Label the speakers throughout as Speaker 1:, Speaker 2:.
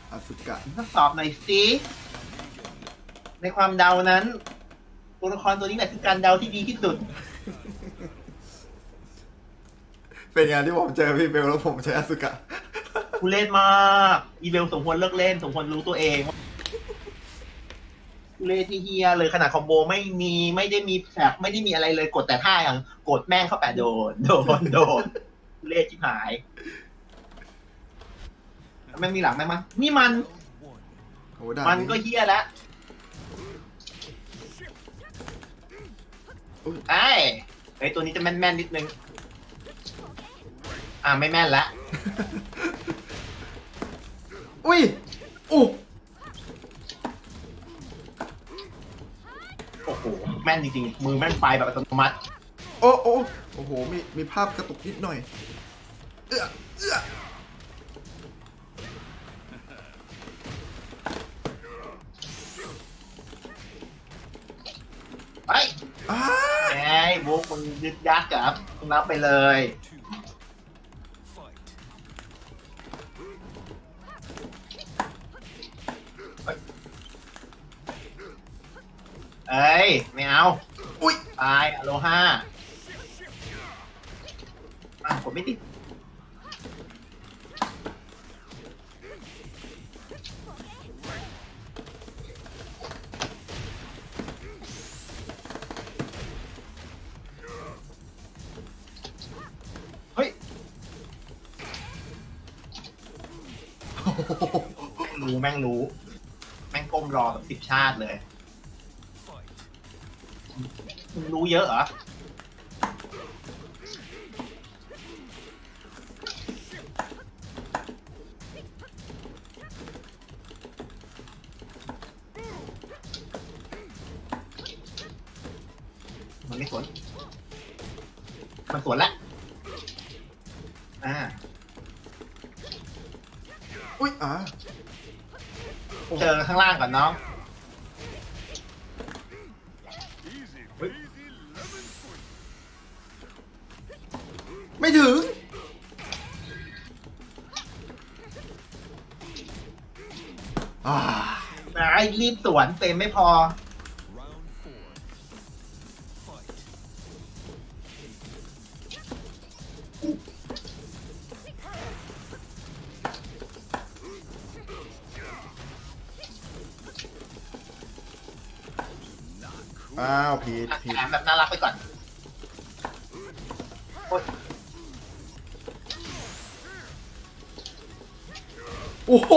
Speaker 1: อสุกะ
Speaker 2: ทดสอบหน่อยสิในความเดานั้นตัวละครตัวนี้แหละคือการเดาที่ดีที่สุด
Speaker 1: เป็นงานที่ผมเจอพี่เบลแล้วผมใช้อสุกะ
Speaker 2: ทุเรศมากอีเบลสมควรเลิกเล่นสมควรรู้ตัวเองทุเรศที่เฮียเลยขนาดคอมโบไม่ได้มีแฝกไม่ได้มีอะไรเลยกดแต่ท่าอย่างกดแม่งเข้าไปโดนทุเรศชิบหายแม่งมีหลังไหมมั้งนี่มันก็เฮียแล้วไอ้ตัวนี้จะแม่นนิดนึงไม่แม่นละ
Speaker 1: อุ้ยโอ้
Speaker 2: โหแม่นจริงๆมือแม่นไฟแบบอัตโนมัติ
Speaker 1: โอ้โหมีภาพกระตุกนิดหน่อย
Speaker 2: ไปไอ้บุ๊กมึงยึดยักษ์กับมึงรับไปเลยเอ้ยไม่เอา
Speaker 1: อุ้ย
Speaker 2: ตายอโลฮาผมไม่ติดเฮ้ยแม่งรู้แม่งก้มรอแบบ10 ชาติเลยมึงรู้เยอะเหรอมันไม่สวนมันสวนแล้ว
Speaker 1: อุ้ย
Speaker 2: เจอข้างล่างก่อนน้อง
Speaker 1: ไม่ถึง
Speaker 2: รีบสวนเต็มไม่พอ
Speaker 1: ผิด
Speaker 2: แบบน่ารักไปก่อน
Speaker 1: โอ้โห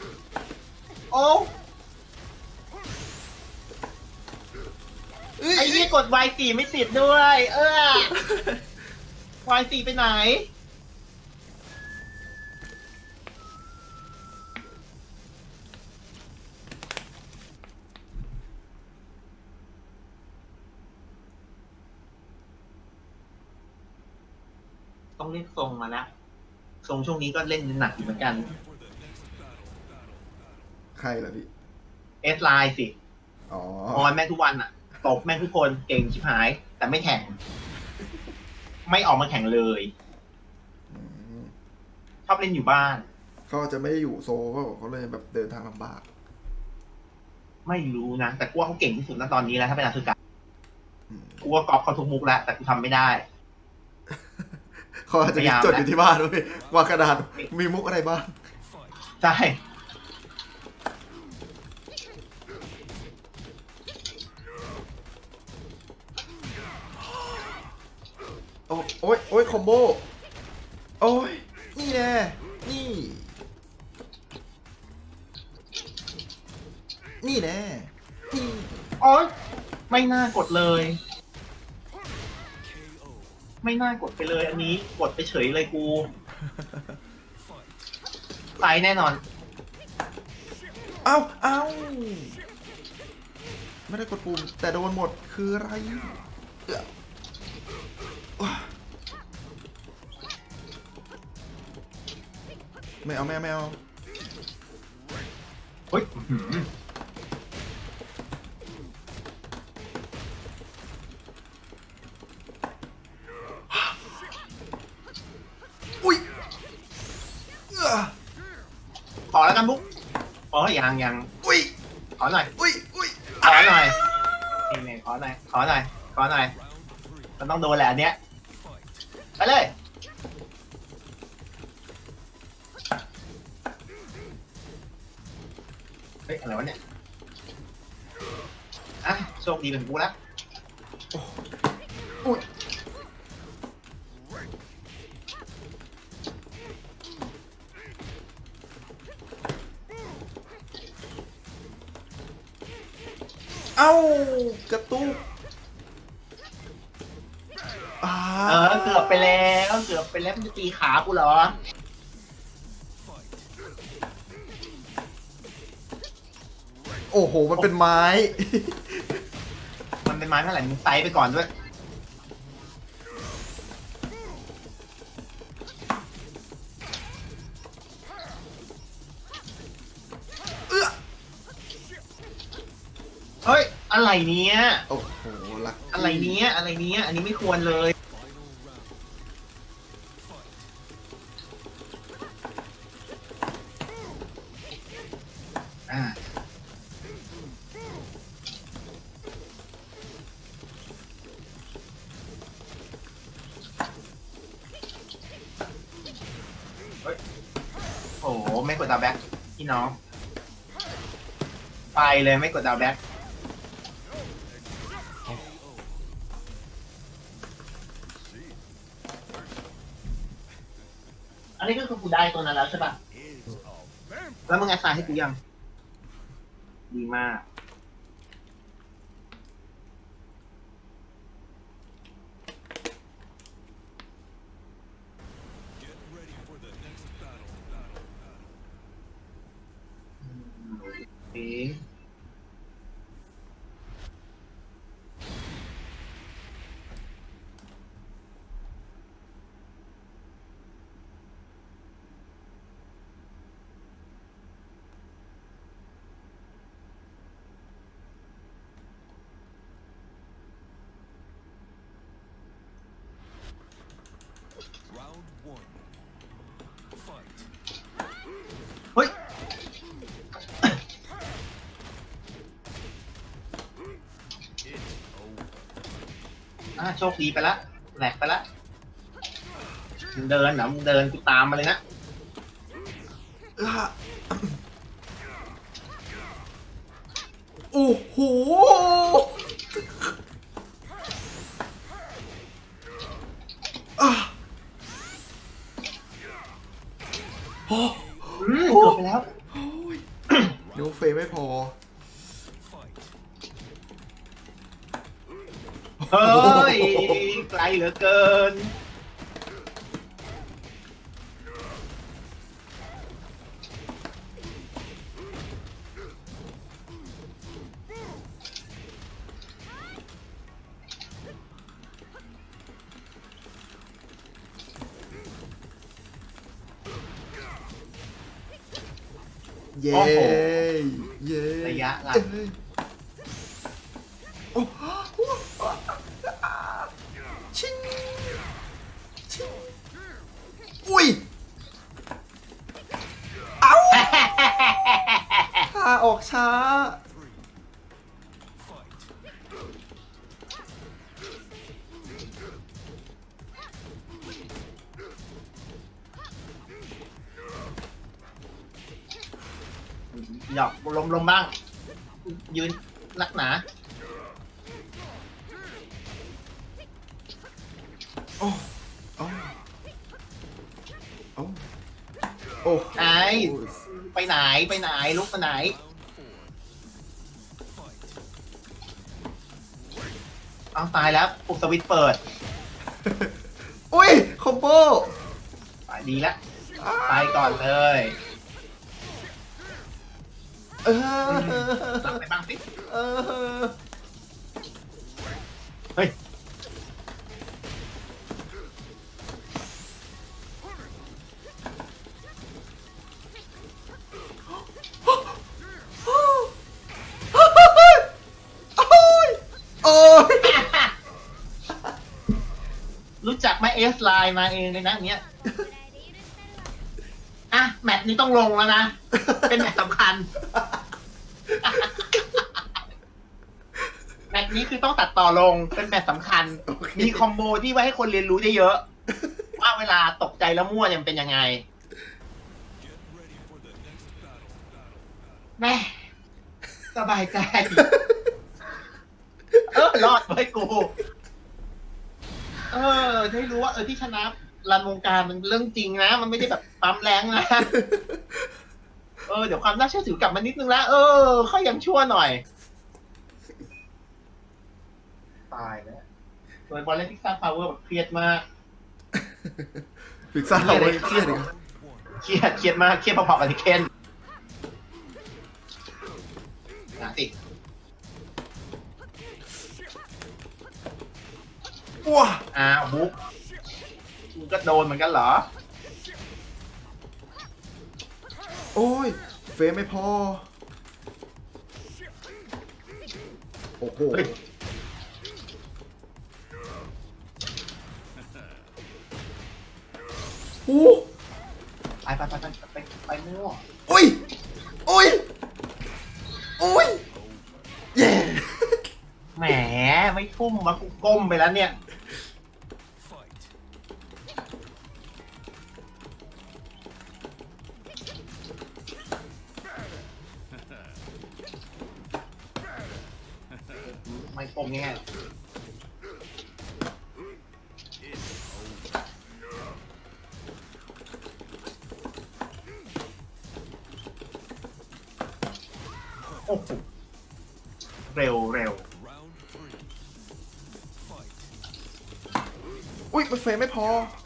Speaker 2: ไอ้ยี่กด Y4 ไม่ติดด้วยY4 ไปไหนต้องเล่นทรงมาแล้วทรงช่วงนี้ก็เล่นหนักอยู่เหมือนกัน
Speaker 1: ใครล่ะพี่
Speaker 2: ไลน์สิออนแม่งทุกวันตบแม่งทุกคนเก่งชิบหายแต่ไม่แข่งไม่ออกมาแข่งเลยชอบเล่นอยู่บ้าน
Speaker 1: เขาจะไม่ได้อยู่โซก็เขาเลยแบบเดินทางลำบาก
Speaker 2: ไม่รู้นะแต่กูว่าเขาเก่งที่สุดณตอนนี้แล้วถ้าเป็นอาสุกะกูว่ากอล์ฟเขาทุกมุกแล้วแต่กูทำไม่ได้
Speaker 1: เขาอาจจะมีจดอยู่ที่บ้านด้วยว่ากระดาษมีมุกอะไรบ้าง
Speaker 2: ใช่
Speaker 1: โอ้ยคอมโบโอ้ยนี่แน่นี่แน่
Speaker 2: โอ๊ยไม่น่ากดเลยไม่น่ากดไปเลยอันนี้กดไปเฉยเลยกูตายแน่นอน
Speaker 1: เอ้าไม่ได้กดปุ่มแต่โดนหมดคืออะไรไม่เอา
Speaker 2: เฮ้ย
Speaker 1: อุ้ย
Speaker 2: ขอแล้วกันบุ๊กอ๋อยัง
Speaker 1: อุ้ย
Speaker 2: ขอหน่อย
Speaker 1: อุ้ย
Speaker 2: ขอหน่อยนี่ขอหน่อยมันต้องโดนแหละอันเนี้ยไปเลยเฮ้ยอะไรวะเนี่ยอ่ะโชคดีเป็นกูแล้ว
Speaker 1: อุ้ยเอ้ากระตุก
Speaker 2: เกือบไปแล้วมันจะตีขากูเหรอ
Speaker 1: โอ้โหมันเป็นไม้
Speaker 2: มันเป็นไม้เท่าไหร่มึงไซไปก่อนด้วยเฮ้ยอะไรเนี้ย
Speaker 1: โอ้โหลัก
Speaker 2: อะไรเนี้ยอันนี้ไม่ควรเลยโอ้โหไม่กดดาวแบ็คพี่น้องไปเลยไม่กดดาวแบ็คอันนี้ก็คือกูได้ตัวนั้นแล้วใช่ป่ะแล้วมึงแอสไซน์ให้กูยังดีมากเอ๊ะเฮ้ยโชคดีไปละแหลกไปละมึงเดินเหรอมึงเดินกูตามมาเลยนะ
Speaker 1: โอ้โห
Speaker 2: เกือบไปแล้ว
Speaker 1: นิ้วเฟไม่พอ
Speaker 2: เฮ้ยไกลเหลือเกิน
Speaker 1: เย้เย้
Speaker 2: ระยะหลัง
Speaker 1: ชิงอุ้ยเอ้าออกช้า
Speaker 2: หยอกลมบ้างยืนลักหนา
Speaker 1: โอ้โอ้โอ้โอ้
Speaker 2: ไหนไปไหนลุกไปไหนเอาตายแล้วปุ่มสวิตช์เปิด
Speaker 1: อุ้ยคอมโบ
Speaker 2: ไปดีแล้วไปก่อนเลย สั่งไปบ้างสิเฮ้ยรู้จักไหมเอสไลน์มาเองเลยนะเนี้ยอ่ะแมตช์นี้ต้องลงแล้วนะ เป็นแมตช์สำคัญ แมตช์นี้คือต้องตัดต่อลง เป็นแมตช์สำคัญ มีคอมโบที่ไว้ให้คนเรียนรู้ได้เยอะ ว่าเวลาตกใจแล้วมั่วเนี่ยมันเป็นยังไง แม่สบายใจ รอดไว้กู ได้รู้ว่าที่ชนะรันวงการมันเรื่องจริงนะ มันไม่ได้แบบปั๊มแรงนะ เดี๋ยวความน่าเชื่อถือกลับมานิดนึงแล้วค่อยยังชั่วหน่อย ตายแล้วโดยบอลเล่นพิกซ่าพาวเวอร์แบบเครียดมาก
Speaker 1: พิกซ่าเราไม่เครียดอีก
Speaker 2: เครียดมาก เครียดพอๆกับที่เคนติด
Speaker 1: ว้า
Speaker 2: บุ๊กคุณก็โดนเหมือนกันเหรอ
Speaker 1: โอ้ยเฟรมไม่พอโอ้โห
Speaker 2: ไปมั่ว
Speaker 1: โอ้ยโอ้ยโอ้ยเย่
Speaker 2: แหมไม่ทุ่มมากูก้มไปแล้วเนี่ยไม่ก้มง่ายโอ้โหเร็ว
Speaker 1: อุ้ยมันเฟรมไม่พอ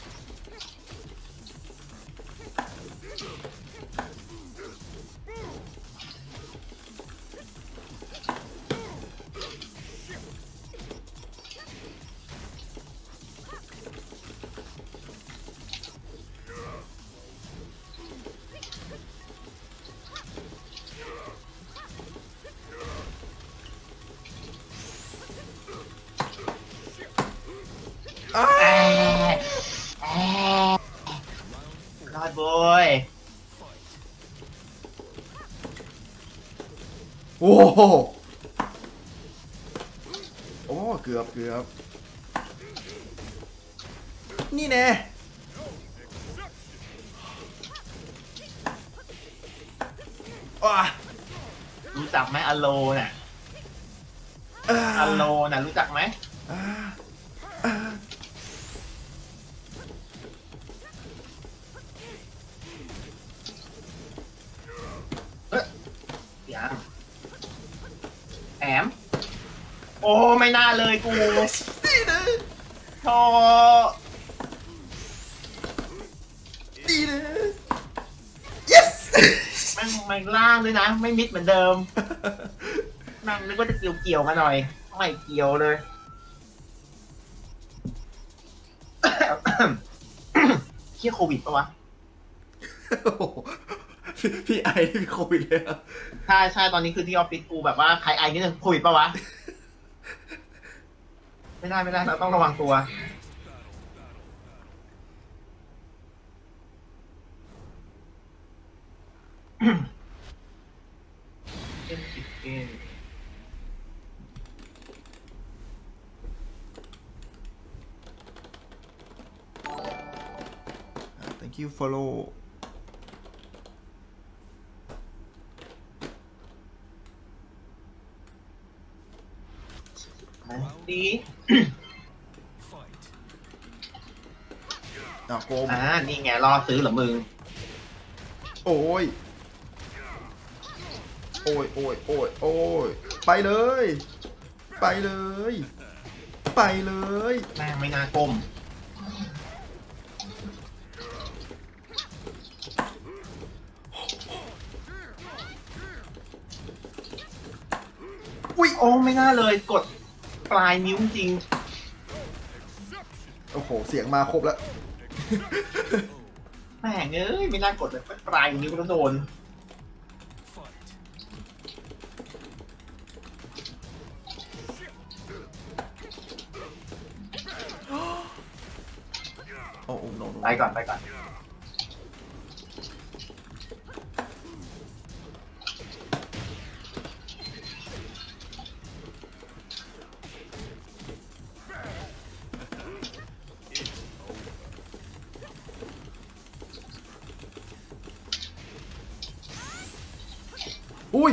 Speaker 2: รอดบย
Speaker 1: โอ้โหโอ้เกือบนี่แน่
Speaker 2: รู้จักไหมอโลน่ะอโลน่ะรู้จักไหมยังแอมโอ้ไม่น่าเลยกูโธ่
Speaker 1: ดีนะ yes
Speaker 2: มันล่างด้วยนะไม่มิดเหมือนเดิมนั่งนึกว่าจะเกี่ยวมาหน่อยไม่เกี่ยวเลยเชี่ยโควิดปะวะ
Speaker 1: พี่ไอที่มีโควิดเลยอ่ะ
Speaker 2: ใช่ตอนนี้คือที่ออฟฟิศกูแบบว่าใครไอนี่จะโควิดปะวะไม่ได้เราต้องระวังตัวเกม
Speaker 1: thank you follow
Speaker 2: ดี
Speaker 1: โกม
Speaker 2: นี่ไงรอซื้อเหรอมึง
Speaker 1: โอ้ยไปเลยแ
Speaker 2: ม่งไม่น่าก้มอุ้ยโอ้ไม่น่าเลยกดปลายนิ้วจริง
Speaker 1: โอ้โหเสียงมาครบแล้ว
Speaker 2: แม่งไม่น่ากดเลยปลายนิ้วก็โดน
Speaker 1: โอ้โห
Speaker 2: ไปก่อน
Speaker 1: อุ้ย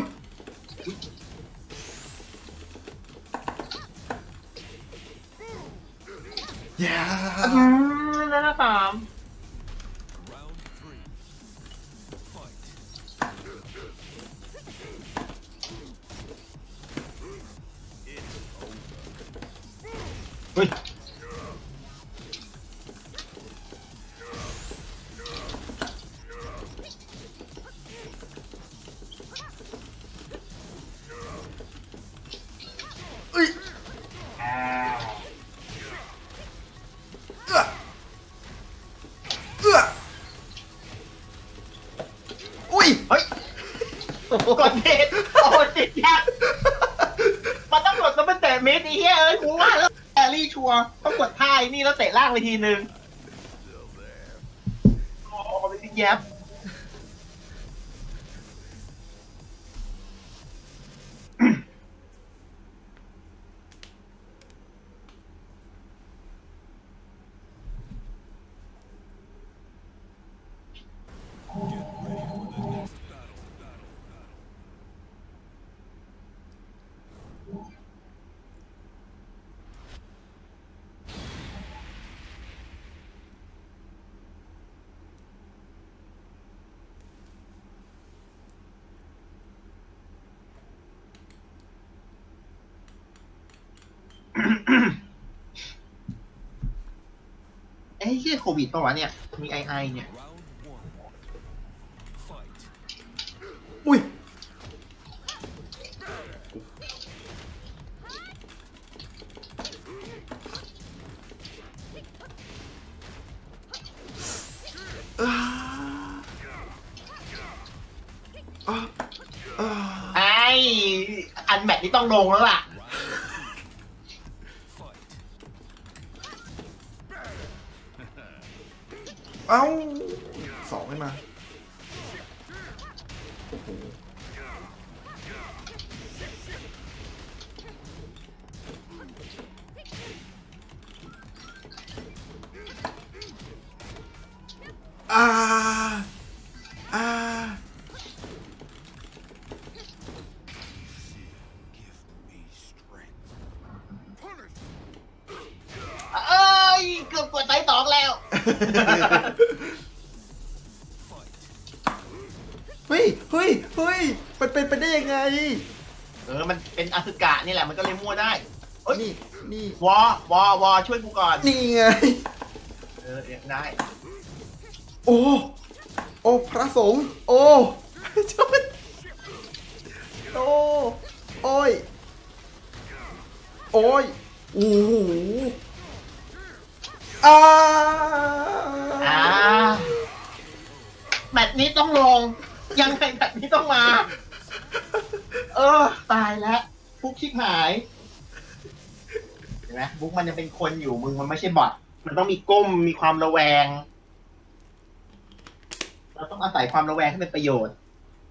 Speaker 1: อย่า
Speaker 2: แล้วนะสาม เฮ้ย
Speaker 1: เอ้ยอุ้ย
Speaker 2: เฮ้ยกดผิดโอ้ติดยากมันต้องกดซับเบิลเตะมิดไอ้เหี้ยเอ้ยกูว่าแล้วแอรี่ชัวร์ต้องกดท่าไอ้นี่แล้วเตะล่างไปทีนึงโอ้ไปสิแยบเอ้ยเหี้ยโควิดปะวะเนี่ยมีไอเนี่ย
Speaker 1: อุ้ย
Speaker 2: ไออันแมทนี่ต้องลงแล้วล่ะ
Speaker 1: เอ้าสองไม่มาโอ้โหอ่าอ่า
Speaker 2: เอ้ยเกือบกดไซส์สองแล้ว
Speaker 1: เฮ้ยเฮ้ยเฮ้ยมันเป็นไปได้ยังไง
Speaker 2: มันเป็นอสุกะนี่แหละมันก็เลยมั่วได้เอ้ย
Speaker 1: นี่
Speaker 2: วอช่วยกูก่อน
Speaker 1: นี่ไง
Speaker 2: ได้
Speaker 1: โอ้โอ้พระสงฆ์โอ้ช่วยโอ้โอ้ยโอ้ยโอ้โหอ่า
Speaker 2: แมตช์นี้ต้องลง ยังไงแมตช์นี้ต้องมา ตายแล้วฟุกชิบหายเห็นไหมบุ๊กมันยังเป็นคนอยู่มึงมันไม่ใช่บอทมันต้องมีก้มมีความระแวง เราต้องอาศัยความระแวงให้เป็นประโยชน์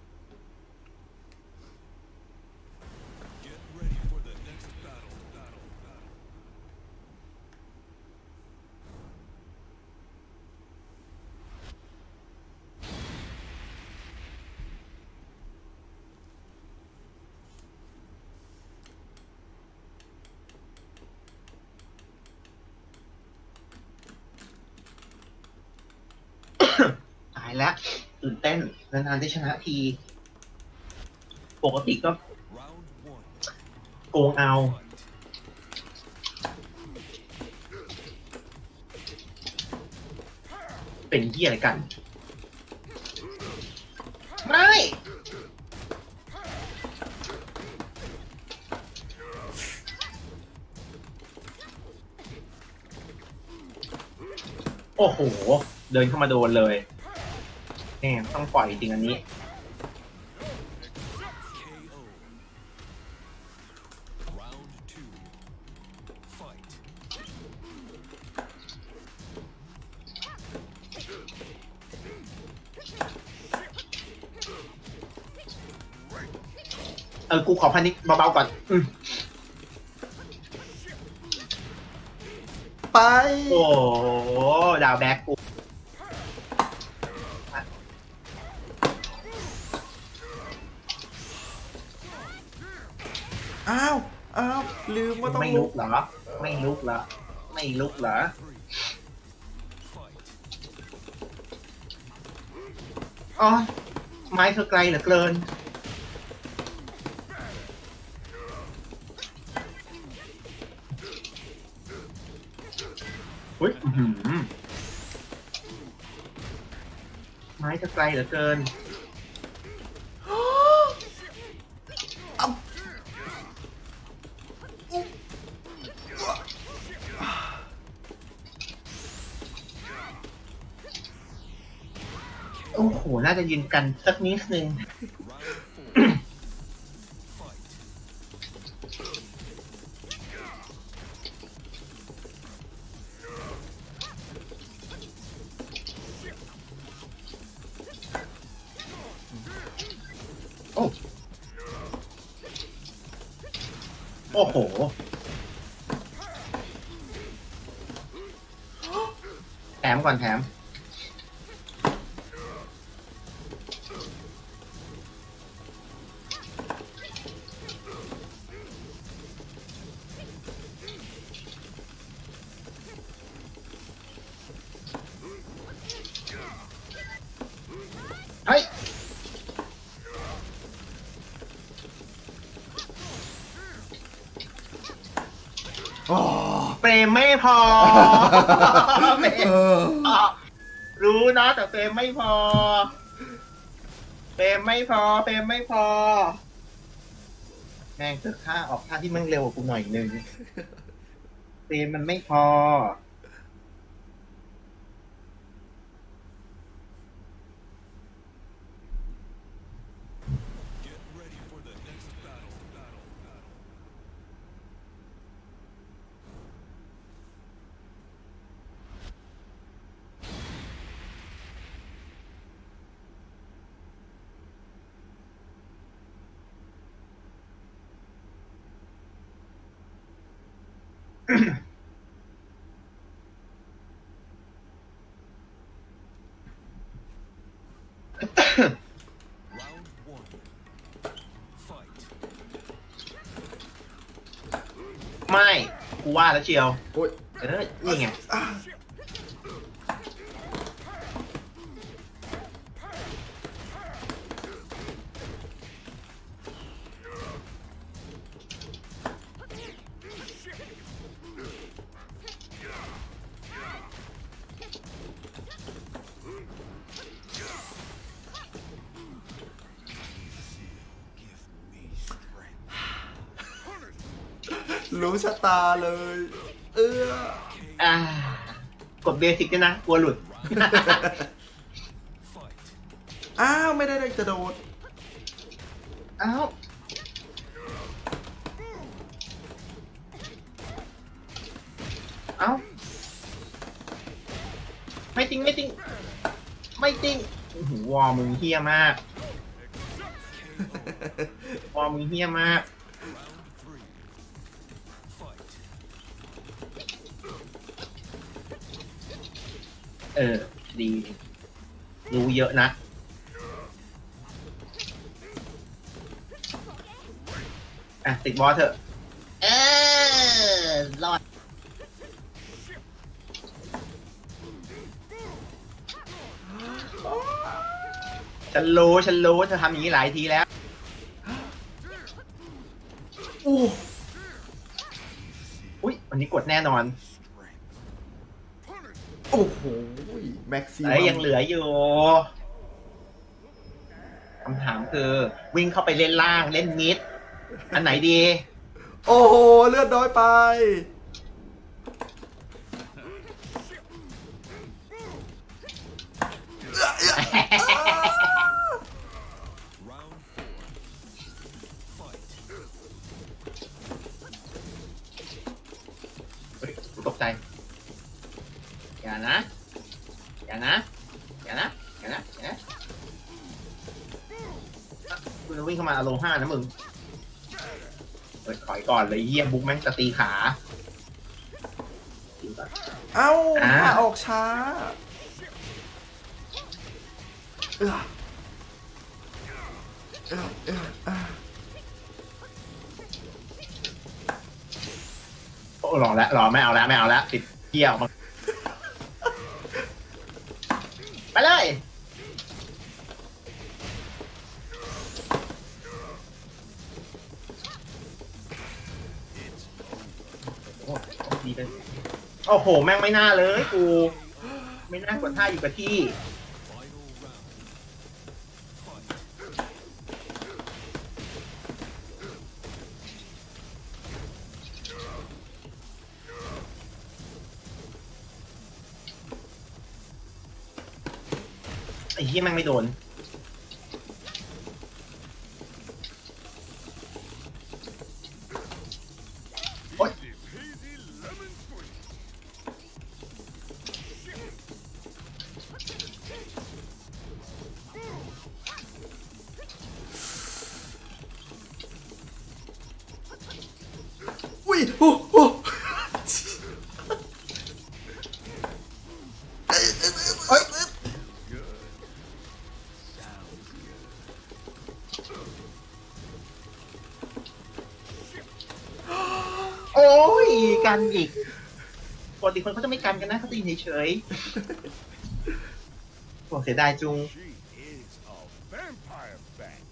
Speaker 2: ตายแล้วตื่นเต้นนานๆได้ชนะที ปกติก็โกงเอา เป็นที่อะไรกัน ไม่ โอ้โห เดินเข้ามาโดนเลยแหมต้องปล่อยจริงอันนี้ กูขอพันิกเบาๆก่อน
Speaker 1: ไป
Speaker 2: โอ้โห ดาวแบ็กกู
Speaker 1: อ้าวอ้าวลืมว่าต้อง
Speaker 2: ไม่
Speaker 1: ลุ
Speaker 2: ลุ
Speaker 1: ก
Speaker 2: กเหรอไม่ลุกเหรอไม่ลุกเหรออ๋อไม้เธอไกลเหลือเกินอุ้ยไม้เธอไกลเหลือเกินโอ้โหน่าจะยืนกันสักนิดนึงโอ้โอ้โหแถมก่อนแถมเฮ้ย
Speaker 1: อ๋อ
Speaker 2: เฟรมไม่พอเฟรมรู้นะแต่เฟรมไม่พอเฟรมไม่พอเฟรมไม่พอแม่งเจอท่าออกท่าที่มันเร็วกว่ากูหน่อยนึงเฟรมมันไม่พอไม่กูว่าแล้วเชียว
Speaker 1: โอ้ย
Speaker 2: นี่ไง
Speaker 1: รู้ชะตาเลย
Speaker 2: อ่า กดเบสิกด้วยนะกลัวหลุด
Speaker 1: อ้าวไม่ได้จะโดด
Speaker 2: อ้าวเอ้าไม่จริงไม่จริงไม่จริงวอมึงเฮี้ยมากวอมึงเฮี้ยมากดีรู้เยอะนะอ่ะติดบอสเถอะรอดฉันรู้เธอทำอย่างนี้หลายทีแล้วอุ้ยวันนี้กดแน่นอน
Speaker 1: โอ้โหแม็กซี่
Speaker 2: ยังเหลืออยู่คำถามคือวิ่งเข้าไปเล่นล่างเล่นมิดอันไหนดี
Speaker 1: โอ้โหเลือดน้อยไป
Speaker 2: ตกใจอย่านะคุณจะวิ่งเข้ามาอโลห้านะมึงถอยก่อนเลยเยี่ยบุ๊กแม่งจะตีขา
Speaker 1: เอ้าออกช้า
Speaker 2: รอแล้วรอไม่เอาแล้วติดเกี่ยวมาไปเลยโอ้ดีเลยโอ้โหแม่งไม่น่าเลยกูไม่น่ากดท่าอยู่กับที่ไอ้เหี้ยแม่งไม่โดนโอ๊ย
Speaker 1: อุ้ยโอ้โอ้
Speaker 2: เฮ้ยโอ้ยกันอีกปกติคนเขาจะไม่กันกันนะเขาจะยิงเฉยๆโอ้เสียดายจุง
Speaker 3: She is a vampire bat.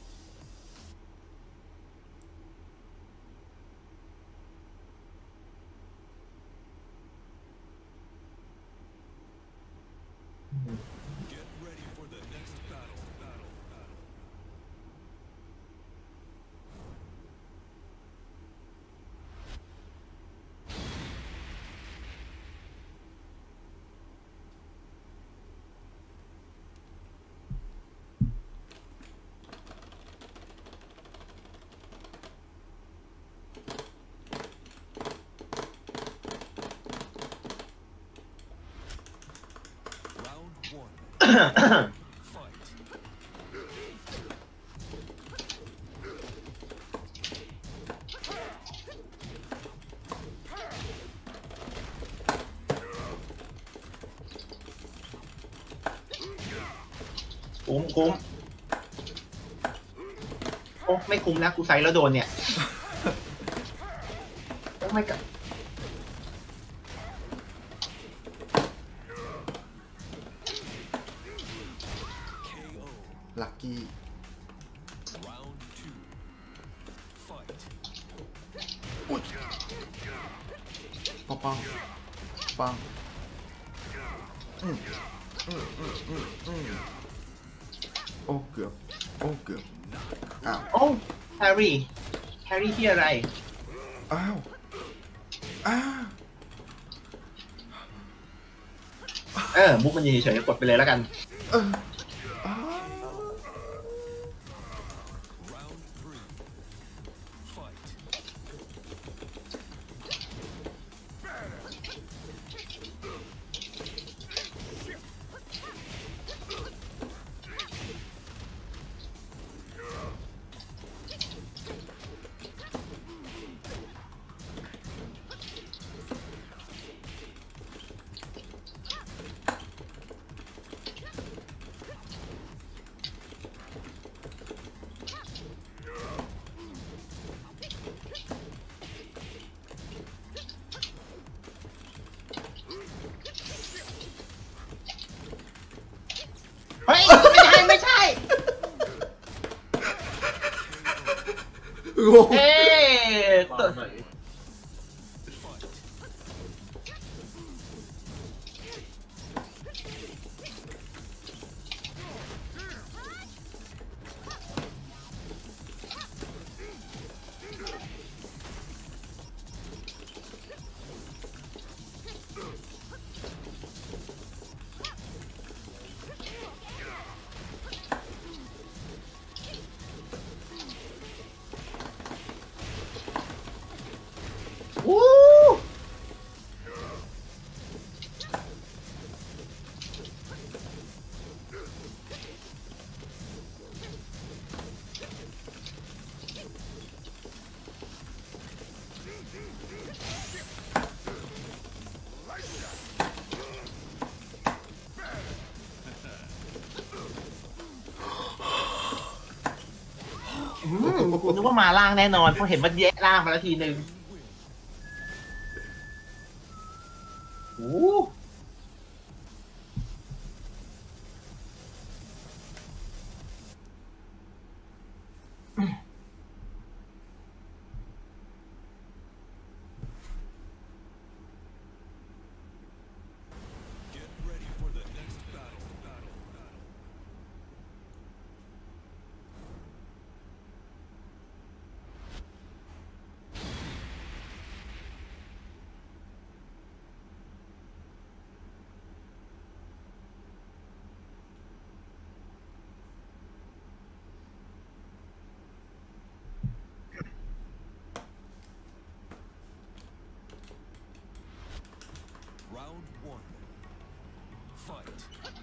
Speaker 2: คุ้มโอ้ไม่คุ้มแล้วกูใส่แล้วโดนเนี่ยโอ้ไม่กับ
Speaker 1: ลักกี้อุ้ยปังปังโอ้เกือบอ้าว
Speaker 2: โอ้แฮร์รี่ที่อะไร
Speaker 1: อ้าว
Speaker 2: บุ๊กมันยืนเฉยๆกดไปเลยแล้วกัน
Speaker 1: อ้าว
Speaker 2: เฮ้ยไม่ใช่
Speaker 1: งง
Speaker 2: เอ๊วู้กูนึกว่ามาล่างแน่นอนเพราะเห็นมันแยกล่างมาแล้วทีนึงโอ้
Speaker 3: Get ready for the next battle. Round one. Fight.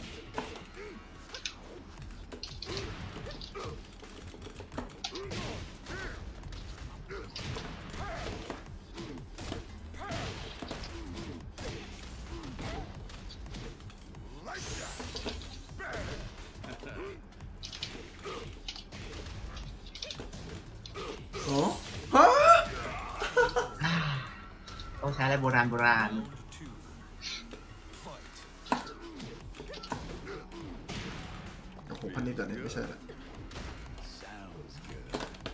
Speaker 1: โอ้ฮะ
Speaker 2: ต้องใช้อะไรโบราณโบราณ
Speaker 3: Round two. Fight.
Speaker 1: โอ้โหพันนี้แต่นี้ไม่ใช่ละ
Speaker 3: Sounds good.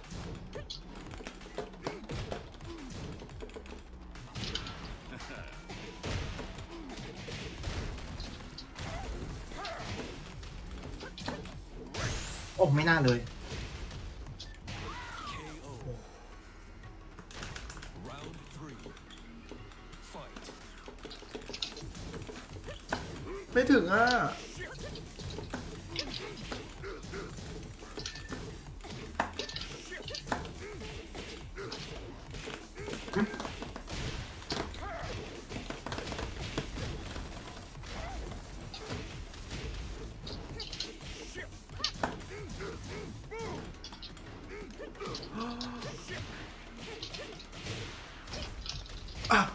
Speaker 2: โอ้ไม่น่าเลย
Speaker 3: KO. Round three. Fight.
Speaker 1: ไม่ถึงอ่ะ อ่ะ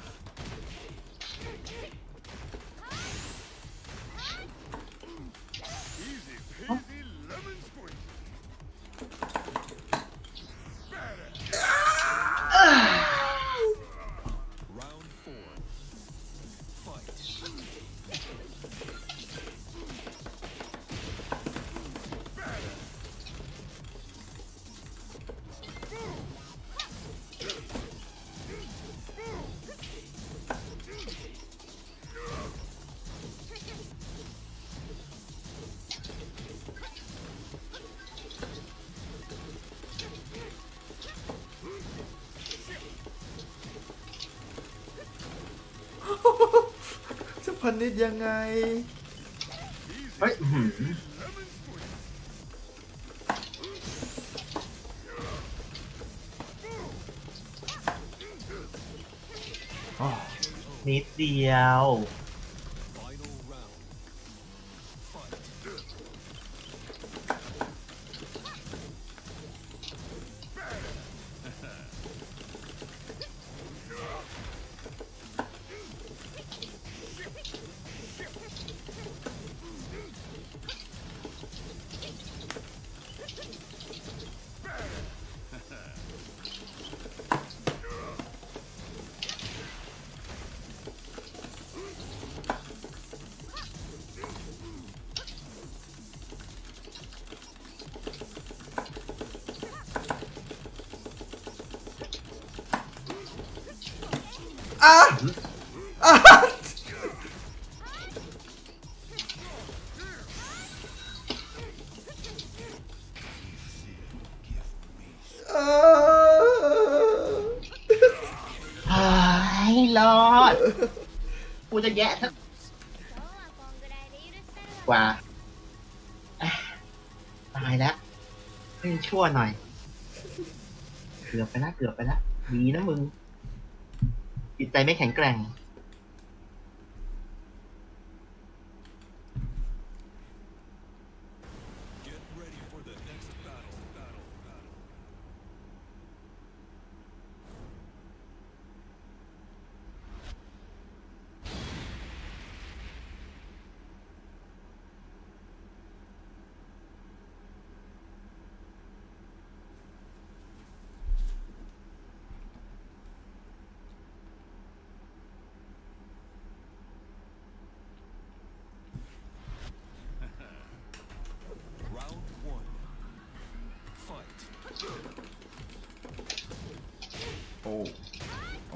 Speaker 3: Easy peasy lemon squeeze. Round four. Fight.
Speaker 1: จะพันนิดยังไง
Speaker 2: เฮ้ยอื้อหือ
Speaker 3: Lemon squeeze.
Speaker 2: อ๋อนิดเดียว
Speaker 3: Final round. Fight.
Speaker 1: อ่ะอ่ะอ่ะ
Speaker 2: เฮ้ยรอด กูจะแยะสักกว่าเอ้ยตายแล้วเพิ่งชั่วหน่อย เกือบไปละเกือบไปละดีนะมึง จิตใจไม่แข็งแกร่ง
Speaker 3: Get ready for the next battle.
Speaker 1: โอ้โอ้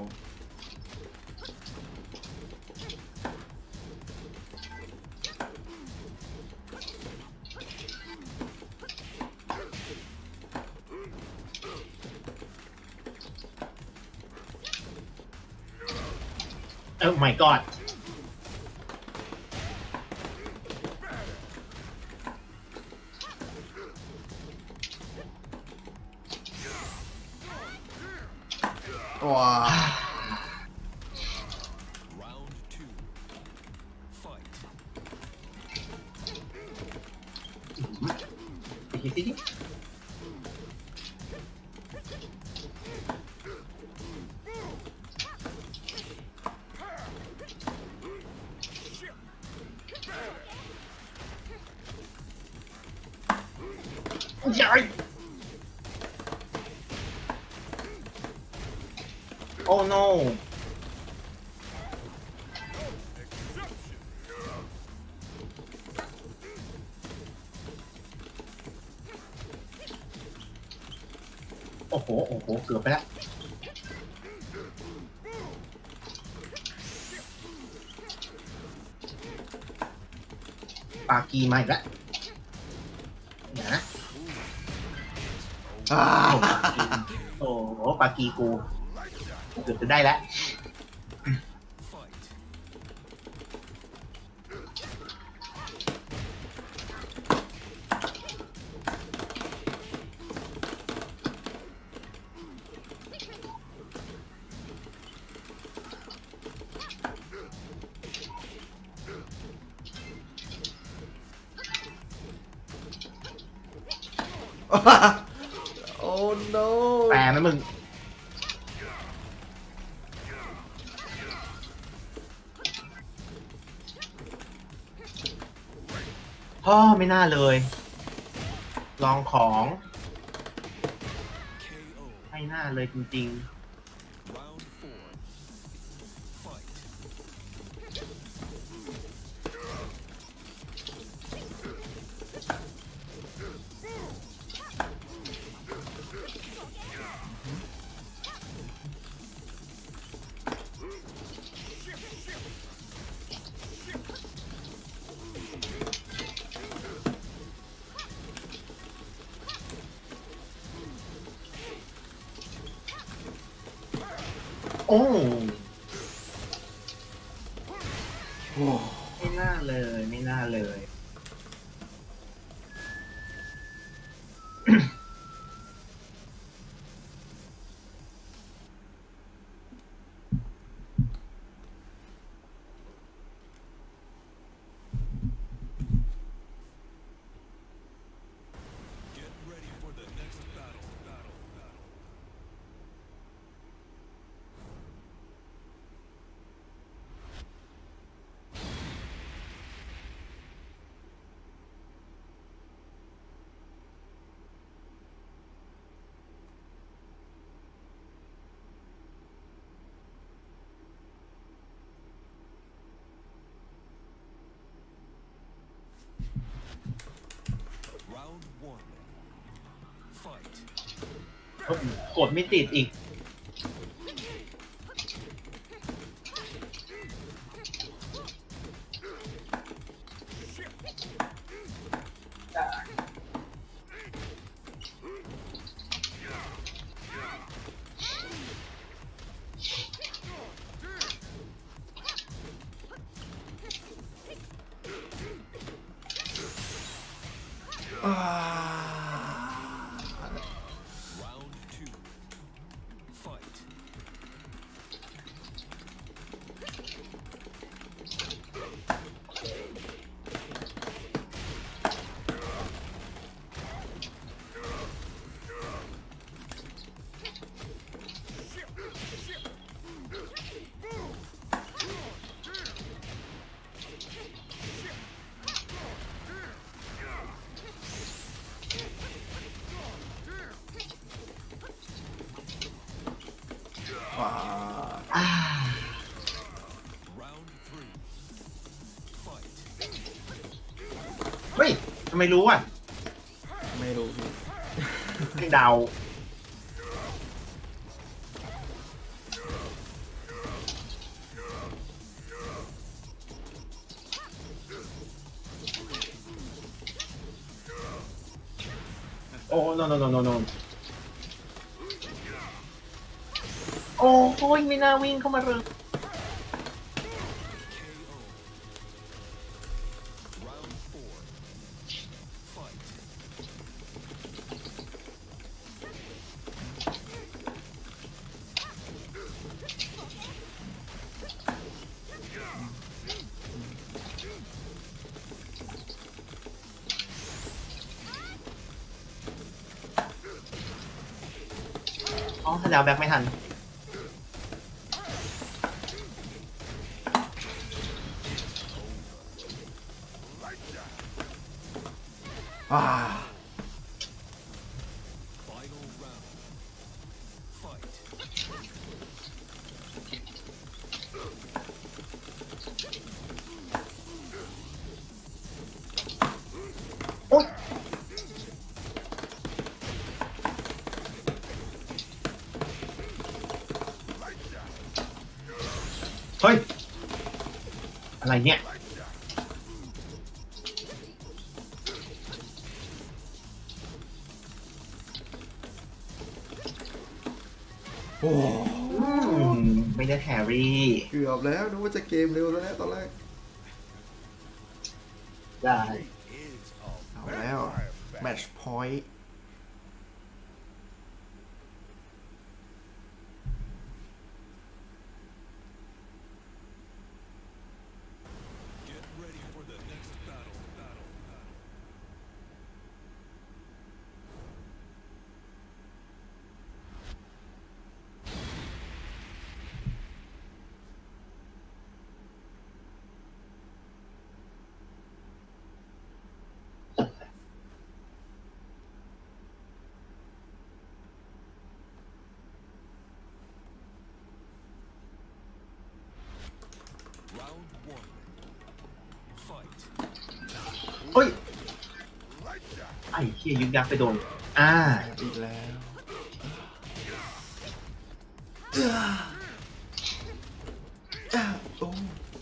Speaker 2: my god
Speaker 1: ว้า
Speaker 3: Round 2. Fight.
Speaker 2: อีกทีสิใหญ่ Oh no โอ้โห โอ้โห เกือบไปแล้ว ปากีมาอีกแล้วเดี๋ยวนะ
Speaker 1: อ่า
Speaker 2: โอ้โห ปากีกู เกือบจะได้แล้ว
Speaker 3: Fight.
Speaker 1: โอ้ no
Speaker 2: แปลไหมมึง พ่อไม่น่าเลย ลองของ
Speaker 3: KO.
Speaker 2: ไม่น่าเลยจริง
Speaker 3: Round 4. Fight.
Speaker 2: ๆ โอ้
Speaker 1: โอ้
Speaker 2: ไม่น่าเลย ไม่น่าเลย
Speaker 3: Get ready for the next battle. Round 1. Fight.
Speaker 2: กดไม่ติดอีก
Speaker 1: อ่า
Speaker 3: Round 2. Fight.
Speaker 1: ว้า
Speaker 3: Round 3. Fight.
Speaker 2: เฮ้ยทำไมรู้อ่ะ
Speaker 1: ไม่รู้พี่
Speaker 2: ให้เดาโอ้ no no no no no โอ้โหไม่น่าวิ่งเข้ามาเลย
Speaker 3: Round 4. Fight.
Speaker 2: อ๋อถ้าแล้วแบ็คไม่ทัน
Speaker 1: อ่า
Speaker 3: Final round. Fight.
Speaker 2: โอ๊ยเฮ้ย อะไรเนี่ย
Speaker 1: โอ้
Speaker 2: ไม่ได้แฮร์รี่
Speaker 1: เกือบแล้วนึกว่าจะเกมเร็วแล้วนะตอนแรก
Speaker 2: ได้
Speaker 1: เอาแล้ว แมตช์พอยต์
Speaker 3: Get ready for the next battle. Round 1. Fight.
Speaker 2: เฮ้ย ไอ้เฮียยึกยักไปโดน
Speaker 1: อีกแล้วโอ้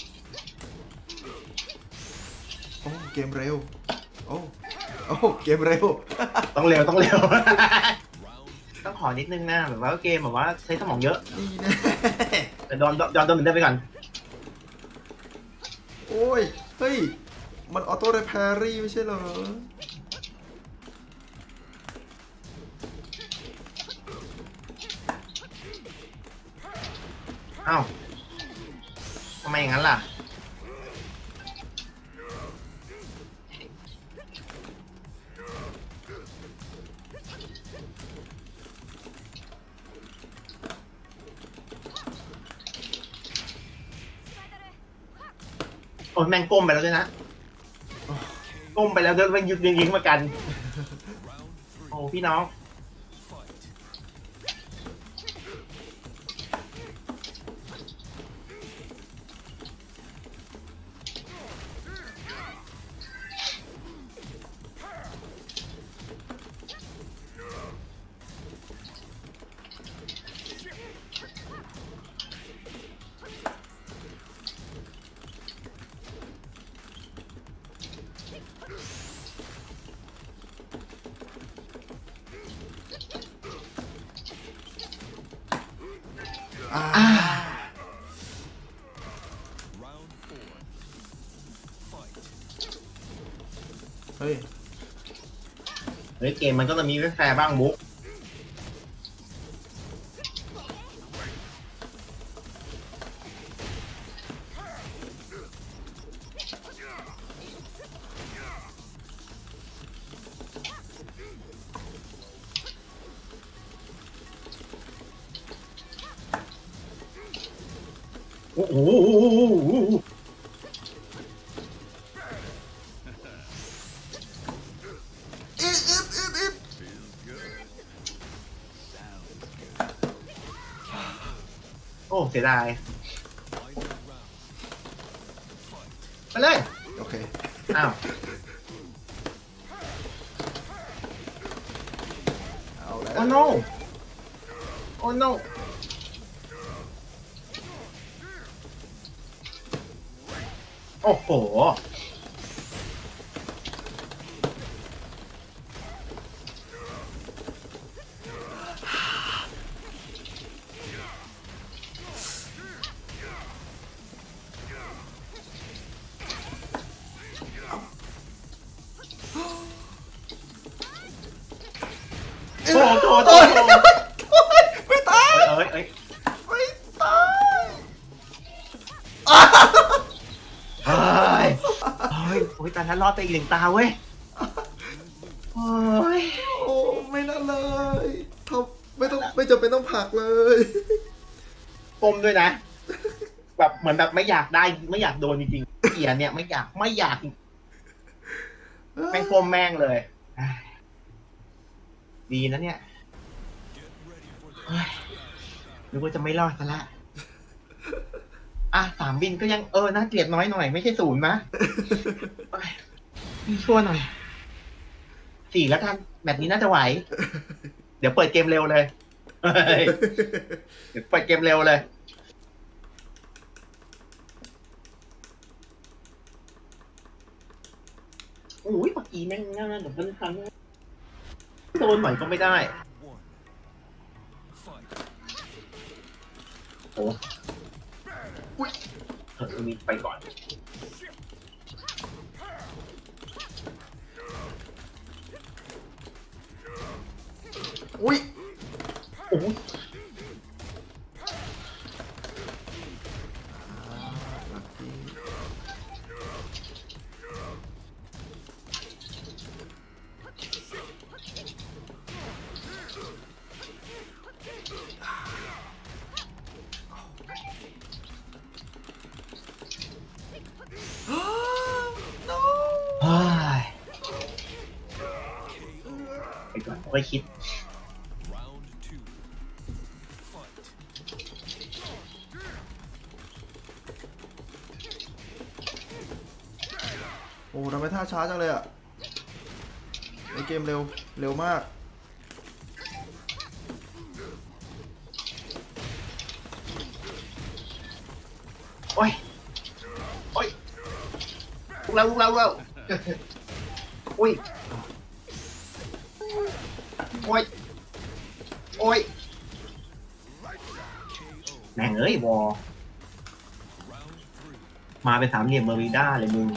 Speaker 1: โอ้เกมเร็ว โอ้โอ้เกมเร็ว
Speaker 2: ต้องเร็ว ต้องเร็ว
Speaker 3: Round
Speaker 2: ต้องขอนิดนึงนะแบบว่าเกมแบบว่าใช้สมองเยอะ
Speaker 1: นี่นะ
Speaker 2: แต่โดนเหมือนเดิมไปก่อน
Speaker 1: โอ้ย เฮ้ย มันออโต้เรแพรี่ไม่ใช่เหรอ
Speaker 2: อ้าวทำไมอย่างนั้นล่ะ โอ้ยแม่งก้มไปแล้วด้วยนะ ก้มไปแล้วด้วยแม่งยิงมากัน
Speaker 3: Round 3.
Speaker 2: โอ้พี่น้อง
Speaker 3: Fight.
Speaker 1: อ่า
Speaker 3: Round 4. Fight.
Speaker 1: เฮ้ย
Speaker 2: เฮ้ยเกมมันก็จะมีแฟร์บ้างมุก โอ้โห โอ้เสียดาย
Speaker 3: Final round. Fight.
Speaker 2: ไปเลย
Speaker 1: โอเค
Speaker 2: อ้าว
Speaker 1: เอาแล้ว
Speaker 2: โอ้ no โอ้ no โอ้โห โแล้วรอดไปอีก1 ตาเว้ยโอ้ย
Speaker 1: โอ้ไม่น่าเลยทำไม่จำเป็นต้องผลักเลย
Speaker 2: ก้มด้วยนะ แบบเหมือนแบบไม่อยากได้ไม่อยากโดนจริงๆเกียร์เนี่ยไม่อยากแม่งก้มแม่งเลยดีนะเนี่ย
Speaker 3: Get ready for the
Speaker 2: เฮ้ยนึกว่าจะไม่รอดซะละ3 บินก็ยังน่าเกลียดน้อยหน่อยไม่ใช่0นะเอ้ยชั่วหน่อย4แล้วกันแบบนี้น่าจะไหว เดี๋ยวเปิดเกมเร็วเลยเฮ้ยเดี๋ยวเปิดเกมเร็วเลยโอ้ยเมื่อกี้แม่งน่าแบบนั้นครั้งโดนหน่อยก็ไม่ได้
Speaker 3: one. Fight.
Speaker 2: โอ้อุ้ยมีไปก่อน
Speaker 1: อุ้ย
Speaker 2: โอ้ยเฮ้ยไปก่อนค่อยคิด
Speaker 3: Round 2. Fight.
Speaker 1: โอ้ทำไมท่าช้าจังเลยอ่ะในเกมเร็วมาก
Speaker 2: โอ้ย โอ้ยลุกแล้วอุ้ย โอ้ย โอ้ย แม่งเอ้ยวอ
Speaker 3: Round 3.
Speaker 2: มาเป็น3 เหลี่ยมเมอริด้าเลยมึง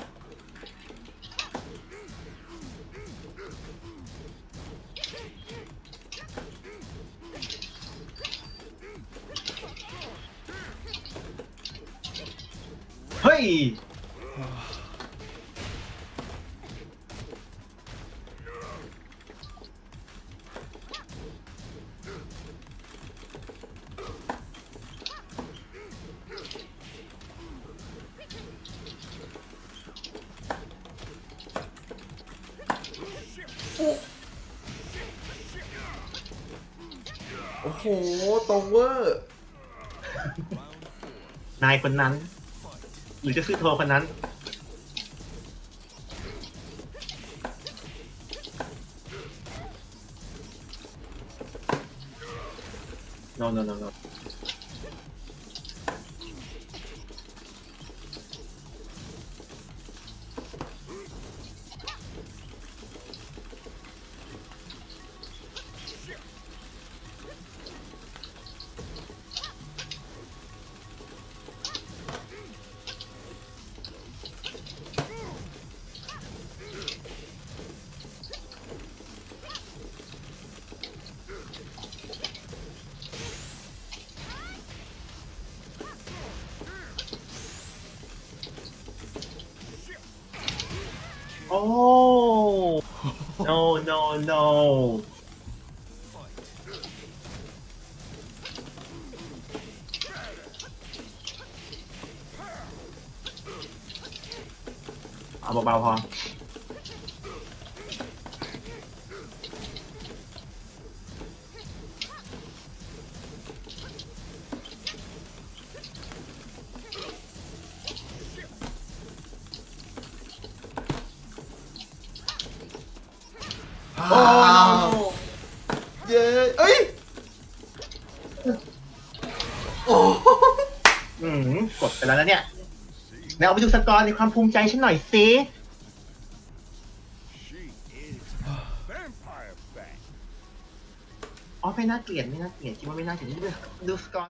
Speaker 2: เฮ้ย
Speaker 1: โอ้โหตรงเวอร์
Speaker 2: นายคนนั้น หรือจะซื้อโทรคนนั้น no โอ้ no
Speaker 3: Fight.
Speaker 2: เอาเบาๆพอ โอ้
Speaker 1: เย้เอ้ยโอ้
Speaker 2: กดไปแล้วนะเนี่ยแล้วเอาไปดูสกอร์ในความภูมิใจฉันหน่อยสิ
Speaker 3: She is vampire fat.
Speaker 2: อ๋อไม่น่าเกลียดคิดว่าไม่น่าเกลียดดูสกอร์